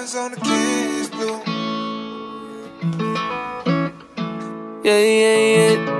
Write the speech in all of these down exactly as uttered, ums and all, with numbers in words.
on the kids blue. Yeah, yeah, yeah.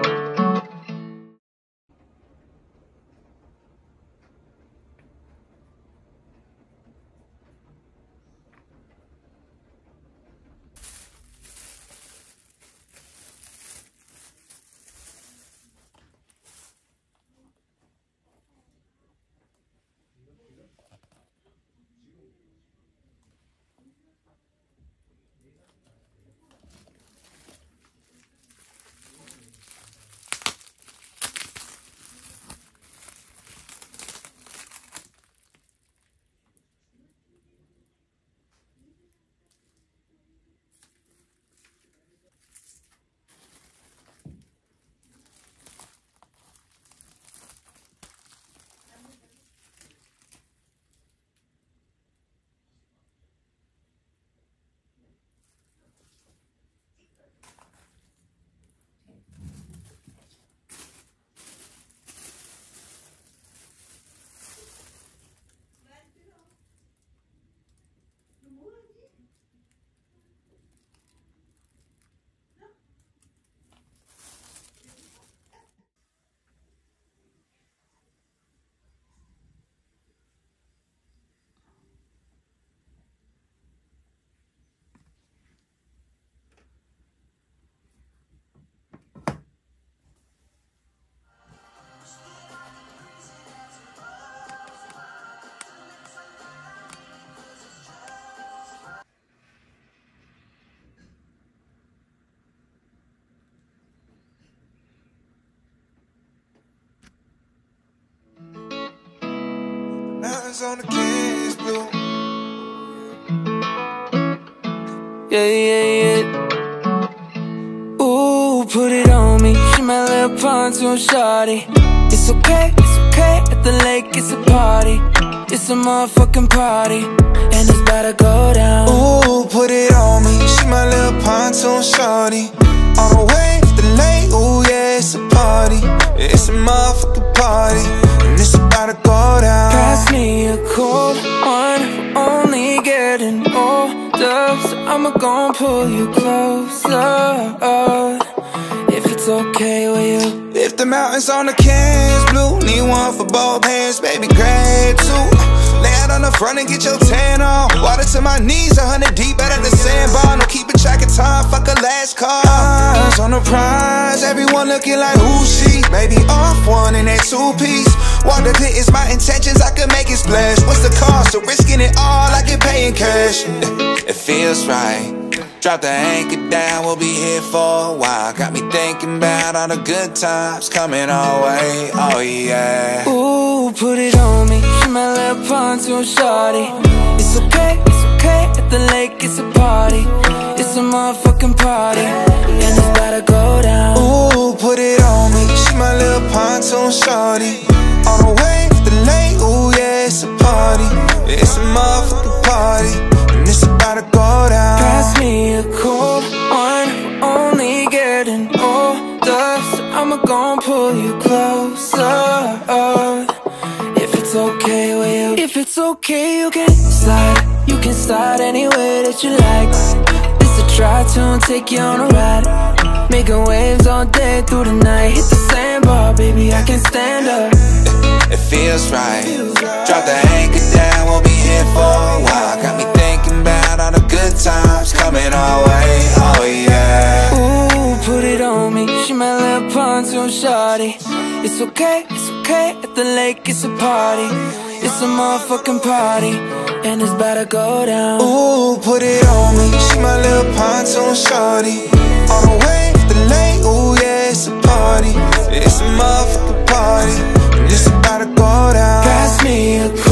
Mountains on the kids blue. Yeah, yeah, yeah. Ooh, put it on me. She my little pontoon shawty. It's okay, it's okay. At the lake, it's a party. It's a motherfucking party, and it's about to go down. Ooh, put it on me. She my little pontoon shawty. On the way to the lake. Ooh, yeah, it's a party. It's a motherfucking party, and it's about to go down. Pass me a cold one. We're only getting older, so I'ma gon' pull you closer. If it's okay with you. If the mountains on the cans blue, need one for both hands, baby, grab two. Lay out on the front and get your tan on. Water to my knees, a hundred deep out of the sandbar. No keeping track of time, fuck a last call. Eyes on the prize, everyone looking like who she. Baby, off one in that two-piece. Water clear is my intentions, I could make it splash. What's the cost of risking it all? I can pay in cash. It feels right. Drop the anchor down, we'll be here for a while. Got me thinking about all the good times coming our way, oh yeah. Ooh, put it on me, she my little pontoon shawty. It's okay, it's okay, at the lake it's a party. It's a motherfucking party, and it's about to go down. Ooh, put it on me, she my little pontoon shawty. On the way to the lake, ooh yeah, it's a party. It's a motherfucking party, and it's about to go down. Pass me a cold one, we're only getting older, so I'ma gon' pull you closer. If it's okay with you. If it's okay, you can slide. You can slide any way that you like. This a try to take you on a ride. Making waves all day through the night. Hit the sandbar, baby, I can stand up. It feels right. Drop the anchor down, we'll be here for a while. Got me thinking about all the good times coming our way, oh yeah. Ooh, put it on me, she my little pontoon shawty. It's okay, it's okay, at the lake it's a party. It's a motherfucking party, and it's about to go down. Ooh, put it on me, she my little pontoon shawty. On the way to the lake, ooh yeah, it's a party. It's a motherfucking party, and it's about to go down. Pass me a